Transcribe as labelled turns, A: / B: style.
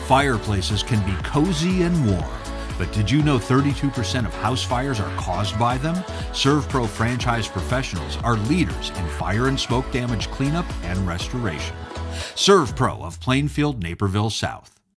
A: Fireplaces can be cozy and warm, but did you know 32% of house fires are caused by them? SERVPRO franchise professionals are leaders in fire and smoke damage cleanup and restoration. SERVPRO of Plainfield, Naperville South.